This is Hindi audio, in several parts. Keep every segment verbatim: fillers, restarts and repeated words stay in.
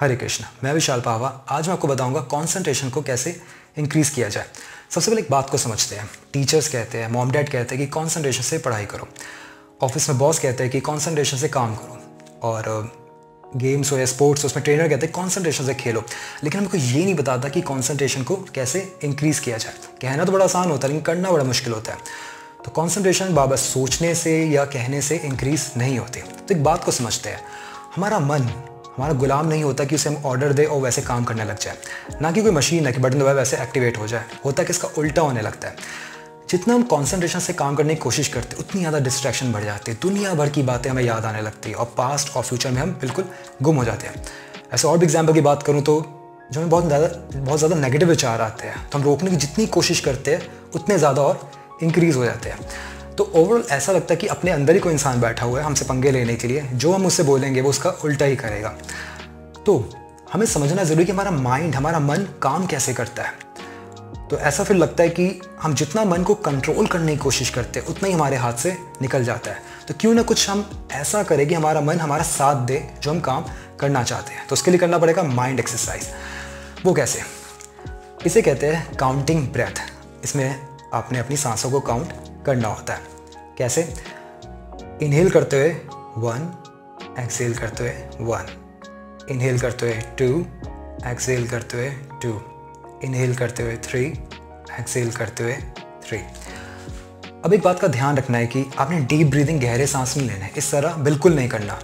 हरे कृष्णा, मैं विशाल पावा। आज मैं आपको बताऊंगा कंसंट्रेशन को कैसे इंक्रीज किया जाए। सबसे पहले एक बात को समझते हैं। टीचर्स कहते हैं, मॉम डैड कहते हैं कि कंसंट्रेशन से पढ़ाई करो। ऑफिस में बॉस कहते हैं कि कंसंट्रेशन से काम करो। और गेम्स हो या स्पोर्ट्स, उसमें ट्रेनर कहते हैं कंसंट्रेशन से खेलो। लेकिन हमको ये नहीं बताता कि कंसंट्रेशन को कैसे इंक्रीज किया जाए। कहना तो बड़ा आसान होता है लेकिन करना बड़ा मुश्किल होता है। तो कंसंट्रेशन बाबा सोचने से या कहने से इंक्रीज नहीं होती। तो एक बात को समझते हैं, हमारा मन हमारा गुलाम नहीं होता कि उसे हम ऑर्डर दे और वैसे काम करने लग जाए। ना कि कोई मशीन है कि बटन दबाए वैसे एक्टिवेट हो जाए। होता है कि इसका उल्टा होने लगता है। जितना हम कंसंट्रेशन से काम करने की कोशिश करते हैं उतनी ज़्यादा डिस्ट्रैक्शन बढ़ जाती है। दुनिया भर की बातें हमें याद आने लगती है और पास्ट और फ्यूचर में हम बिल्कुल गुम हो जाते हैं। ऐसे और भी एग्जाम्पल की बात करूँ तो जो हमें बहुत ज़्यादा बहुत ज़्यादा नेगेटिव विचार आते हैं तो हम रोकने की जितनी कोशिश करते हैं उतने ज़्यादा और इंक्रीज़ हो जाते हैं। तो ओवरऑल ऐसा लगता है कि अपने अंदर ही कोई इंसान बैठा हुआ है हमसे पंगे लेने के लिए। जो हम उससे बोलेंगे वो उसका उल्टा ही करेगा। तो हमें समझना ज़रूरी कि हमारा माइंड, हमारा मन काम कैसे करता है। तो ऐसा फिर लगता है कि हम जितना मन को कंट्रोल करने की कोशिश करते हैं उतना ही हमारे हाथ से निकल जाता है। तो क्यों ना कुछ हम ऐसा करें कि हमारा मन हमारा साथ दे जो हम काम करना चाहते हैं। तो उसके लिए करना पड़ेगा माइंड एक्सरसाइज। वो कैसे? इसे कहते हैं काउंटिंग ब्रेथ। इसमें आपने अपनी सांसों को काउंट करना होता है। कैसे? इनहेल करते हुए वन, एक्सहेल करते हुए वन, इनहेल करते हुए टू, एक्सहेल करते हुए टू, इनहेल करते हुए थ्री, एक्सहेल करते हुए थ्री। अब एक बात का ध्यान रखना है कि आपने डीप ब्रीदिंग, गहरे सांस नहीं लेना है। इस तरह बिल्कुल नहीं करना,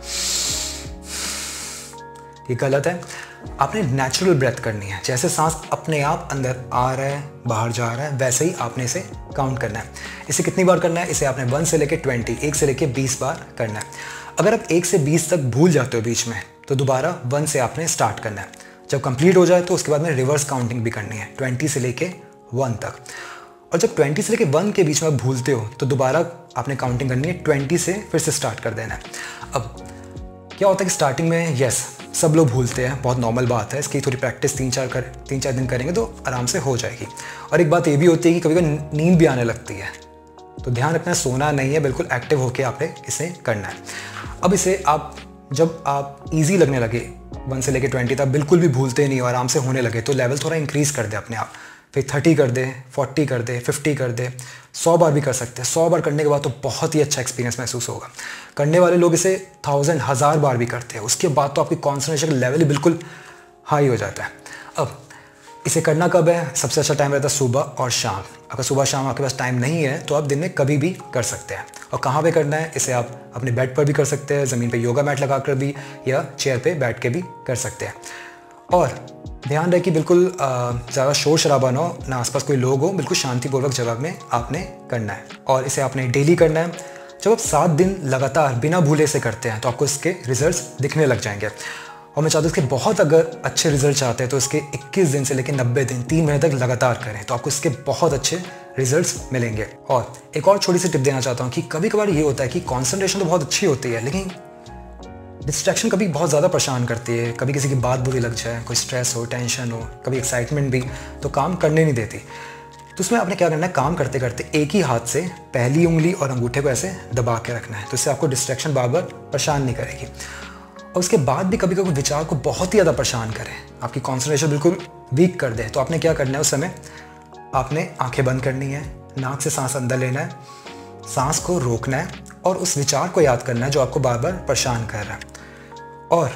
ये गलत है। आपने नेचुरल ब्रेथ करनी है। जैसे सांस अपने आप अंदर आ रहा है, बाहर जा रहा है, वैसे ही आपने इसे काउंट करना है। इसे कितनी बार करना है? इसे आपने वन से लेके ट्वेंटी, एक से लेके बीस बार करना है। अगर आप एक से बीस तक भूल जाते हो बीच में तो दोबारा वन से आपने स्टार्ट करना है। जब कंप्लीट हो जाए तो उसके बाद में रिवर्स काउंटिंग भी करनी है, ट्वेंटी से लेके वन तक। और जब ट्वेंटी से लेके वन के बीच में आप भूलते हो तो दोबारा आपने काउंटिंग करनी है, ट्वेंटी से फिर से स्टार्ट कर देना है। अब क्या होता है कि स्टार्टिंग में यस सब लोग भूलते हैं, बहुत नॉर्मल बात है। इसकी थोड़ी प्रैक्टिस तीन चार कर तीन चार दिन करेंगे तो आराम से हो जाएगी। और एक बात ये भी होती है कि कभी कभी नींद भी आने लगती है। तो ध्यान रखना, सोना नहीं है, बिल्कुल एक्टिव होकर आपने इसे करना है। अब इसे आप जब आप इजी लगने लगे वन से लेके ट्वेंटी तक बिल्कुल भी भूलते नहीं और आराम से होने लगे तो लेवल थोड़ा इंक्रीज़ कर दे अपने आप। फिर थर्टी कर दे, फोर्टी कर दे, फिफ्टी कर दे, सौ बार भी कर सकते हैं। सौ बार करने के बाद तो बहुत ही अच्छा एक्सपीरियंस महसूस होगा। करने वाले लोग इसे थाउजेंड, हज़ार बार भी करते हैं। उसके बाद तो आपकी कॉन्संट्रेशन लेवल ही बिल्कुल हाई हो जाता है। अब इसे करना कब है? सबसे अच्छा टाइम रहता है सुबह और शाम। अगर सुबह शाम आपके पास टाइम नहीं है तो आप दिन में कभी भी कर सकते हैं। और कहाँ पे करना है? इसे आप अपने बेड पर भी कर सकते हैं, ज़मीन पे योगा मैट लगा कर भी, या चेयर पे बैठ के भी कर सकते हैं। और ध्यान रहे कि बिल्कुल ज़्यादा शोर शराबा ना हो, ना आसपास कोई लोग हो, बिल्कुल शांतिपूर्वक जगह में आपने करना है। और इसे आपने डेली करना है। जब आप सात दिन लगातार बिना भूले से करते हैं तो आपको इसके रिजल्ट्स दिखने लग जाएंगे। और मैं चाहता हूँ इसके बहुत अगर अच्छे रिजल्ट चाहते हैं तो इसके इक्कीस दिन से लेकर नब्बे दिन, तीन महीने तक लगातार करें तो आपको इसके बहुत अच्छे रिजल्ट्स मिलेंगे। और एक और छोटी सी टिप देना चाहता हूँ कि कभी कभार ये होता है कि कंसंट्रेशन तो बहुत अच्छी होती है लेकिन डिस्ट्रैक्शन कभी बहुत ज़्यादा परेशान करती है। कभी किसी की बात बुरी लग जाए, कोई स्ट्रेस हो, टेंशन हो, कभी एक्साइटमेंट भी, तो काम करने नहीं देती। तो उसमें आपने क्या करना है, काम करते करते एक ही हाथ से पहली उंगली और अंगूठे को ऐसे दबा के रखना है। तो इससे आपको डिस्ट्रैक्शन बार बार परेशान नहीं करेगी। और उसके बाद भी कभी कभी विचार को बहुत ही ज़्यादा परेशान करें, आपकी कॉन्सेंट्रेशन बिल्कुल वीक कर दे, तो आपने क्या करना है? उस समय आपने आंखें बंद करनी है, नाक से सांस अंदर लेना है, सांस को रोकना है और उस विचार को याद करना है जो आपको बार बार परेशान कर रहा है। और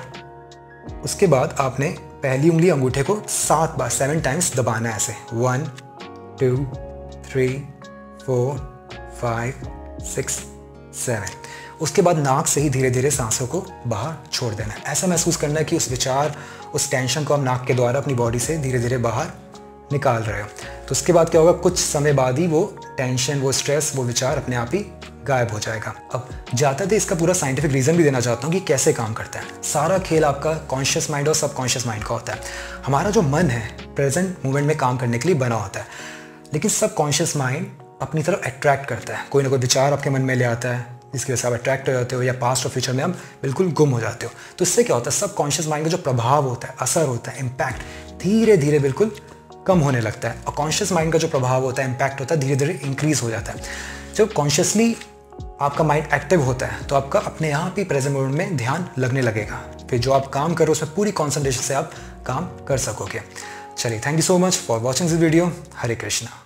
उसके बाद आपने पहली उंगली अंगूठे को सात बार, सेवन टाइम्स दबाना है ऐसे, one, two, three, four, five, six, seven. उसके बाद नाक से ही धीरे धीरे सांसों को बाहर छोड़ देना है। ऐसा महसूस करना है कि उस विचार, उस टेंशन को आप नाक के द्वारा अपनी बॉडी से धीरे धीरे बाहर निकाल रहे हो। तो उसके बाद क्या होगा, कुछ समय बाद ही वो टेंशन, वो स्ट्रेस, वो विचार अपने आप ही गायब हो जाएगा। अब जाते थे इसका पूरा साइंटिफिक रीज़न भी देना चाहता हूँ कि कैसे काम करता है। सारा खेल आपका कॉन्शियस माइंड और सबकॉन्शियस माइंड का होता है। हमारा जो मन है प्रेजेंट मोमेंट में काम करने के लिए बना होता है, लेकिन सबकॉन्शियस माइंड अपनी तरफ अट्रैक्ट करता है। कोई ना कोई विचार आपके मन में ले आता है जिसकी वजह से आप अट्रैक्ट हो जाते हो, या पास्ट और फ्यूचर में हम बिल्कुल गुम हो जाते हो। तो इससे क्या होता है, सबकॉन्शियस माइंड का जो प्रभाव होता है, असर होता है, इम्पैक्ट धीरे धीरे बिल्कुल कम होने लगता है। और कॉन्शियस माइंड का जो प्रभाव होता है, इम्पैक्ट होता है, धीरे धीरे इंक्रीज हो जाता है। जब कॉन्शियसली आपका माइंड एक्टिव होता है तो आपका अपने यहाँ भी प्रेजेंट मोमेंट में ध्यान लगने लगेगा। फिर जो आप काम करो उसमें पूरी कॉन्सेंट्रेशन से आप काम कर सकोगे। चलिए, thank you so much for watching this video. Hare Krishna.